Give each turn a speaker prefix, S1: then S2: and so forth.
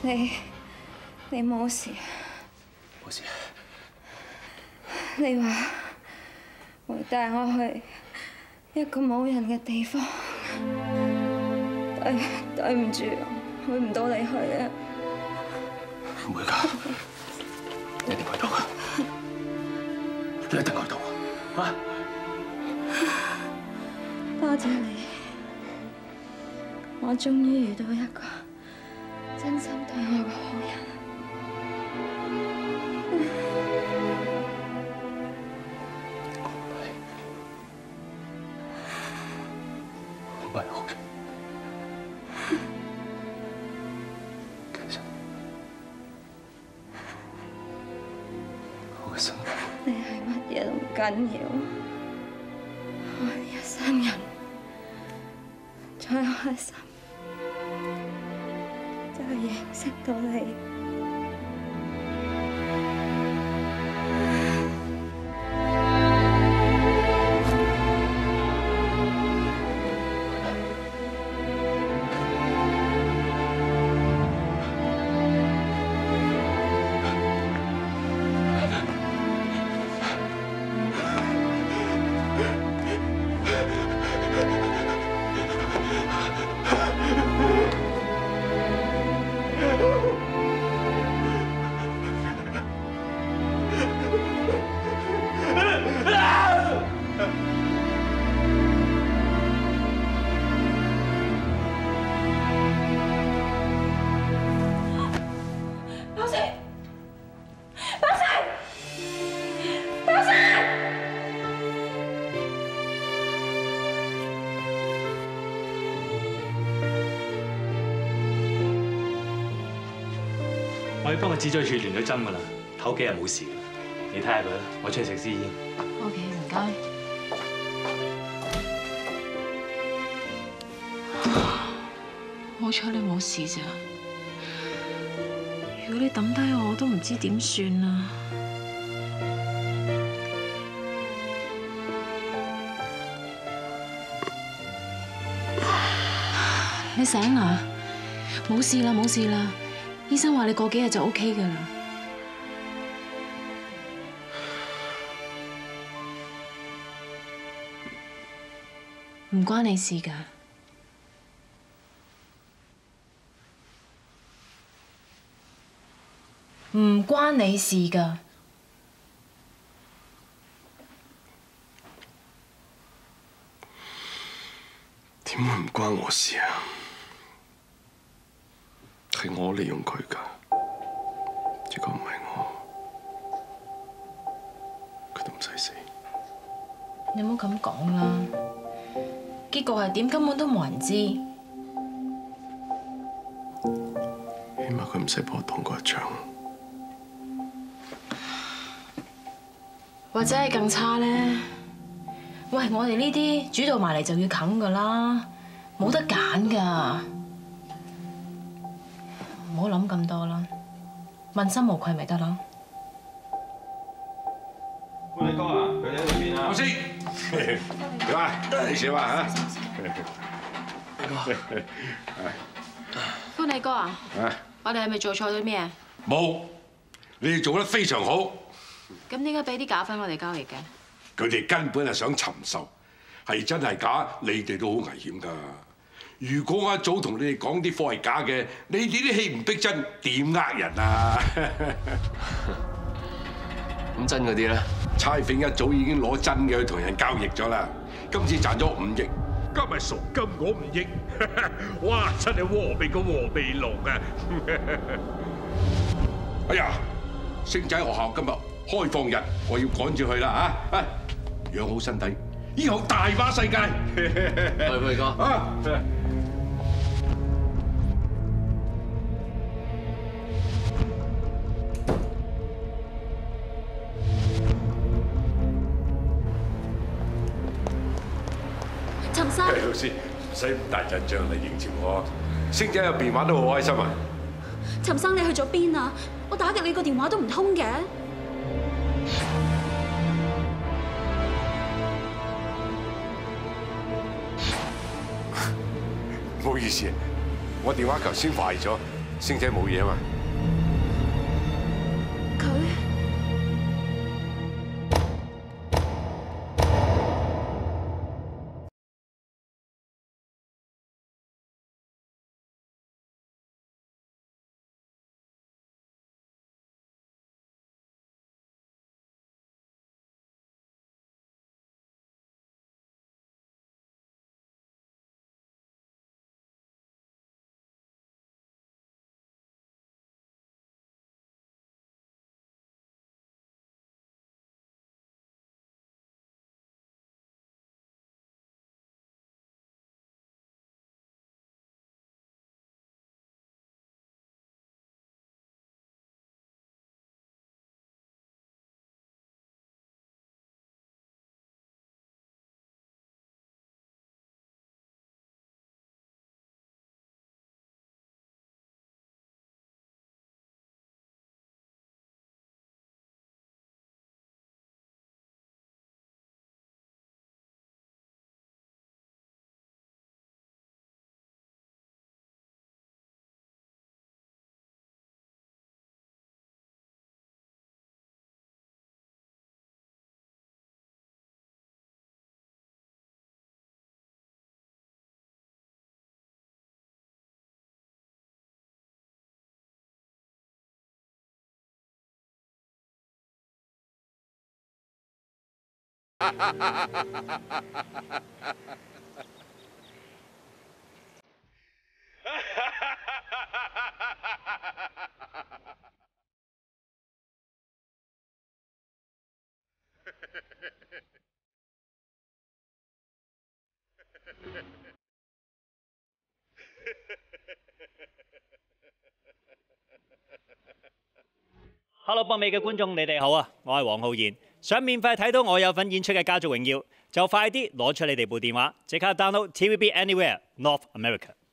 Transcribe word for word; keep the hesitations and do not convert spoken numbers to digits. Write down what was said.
S1: 你你冇事？
S2: 冇事。
S1: 你話會帶我去一個冇人嘅地方，對對唔住，去唔到你去啊！
S2: 唔會㗎，一定去到㗎，一定去到啊！
S1: 多謝你，我終於遇到一個真心對我嘅好人。 唔係好人，其實我嘅生活， 你係乜嘢都唔緊要，我一生人最開心就係認識到你。
S3: 我已經幫個指揮處連咗針㗎啦，唞幾日冇事㗎啦。你睇下佢啦，我出去食支煙。
S4: O K， 唔該。好彩你冇事咋，如果你抌低我，我都唔知點算啊！你醒啦？冇事啦，冇事啦。 醫生話你過幾日就 O K 噶啦，唔關你事噶，唔關你事噶。
S2: 點會唔關我事啊？ 係我利用佢㗎，如果唔係我，佢都唔使死。
S4: 你唔好咁講啦，結局係點根本都冇人知。起
S2: 碼佢唔使幫我擋過一槍。
S4: 或者係更差咧？喂，我哋呢啲煮到埋嚟就要啃㗎啦，冇得揀㗎。 唔好諗咁多啦，問心無愧咪得咯。
S5: 歡你哥啊，佢哋喺裏邊啊。老師，點啊？你少啊嚇？
S4: 歡你哥啊，我哋係咪做錯咗咩？
S5: 冇，你哋做得非常好。
S4: 咁點解俾啲假分我哋交易嘅？
S5: 佢哋根本係想尋仇，係真係假，你哋都好危險㗎。 如果我一早同你哋講啲貨係假嘅，你哋啲戲唔逼真，點呃人啊？
S2: 咁真嗰啲咧？
S5: 差揈一早已經攞真嘅去同人交易咗啦，今次賺咗五億，加埋贖金嗰五億，哇！真係和味過和味龍啊！哎呀，星仔學校今日開放日，我要趕住去啦嚇！啊，養好身體，以後大把世界。
S2: 係輝哥啊！
S4: 陳生，
S5: 老師唔使咁大陣仗嚟迎接我，星仔入邊玩得好開心啊！
S6: 陳生，你去咗邊啊？我打極你個電話都唔通嘅。
S5: 唔好意思，我電話頭先壞咗， 星姐冇嘢啊嘛。
S1: 佢
S7: Hello， 北美嘅觀眾，你哋好啊！我係黃浩然，想免費睇到我有份演出嘅《家族榮耀》，就快啲攞出你哋部電話，即刻 download T V B Anywhere North America。